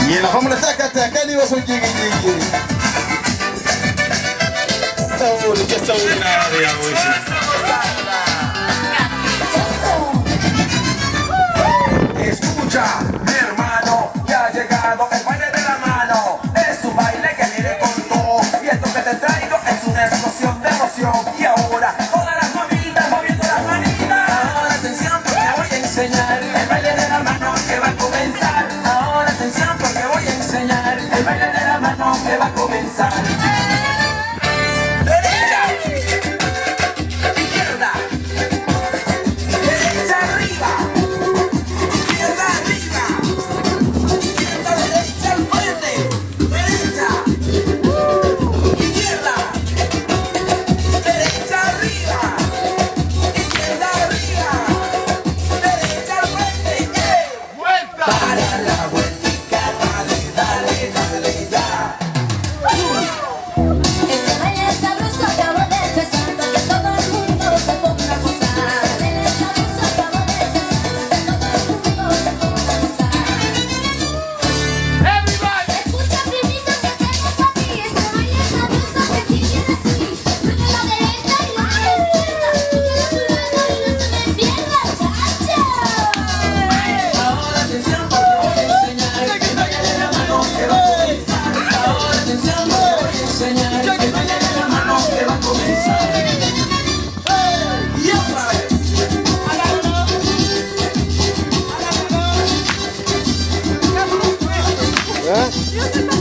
Y nos vamos a la taca, ni vas a un jiggy jiggy. Saúl, que Saúl nada de Escucha, mi hermano, ya ha llegado el baile de la mano. Es un baile que viene con todo. Y esto que te traigo es una explosión de emoción. Y ahora, todas las mamitas moviendo las manitas. Ahora atención porque voy a enseñar el baile de la mano que va a comenzar. Ahora atención porque voy a enseñar el baile de la mano que va a comenzar. ¿Eh?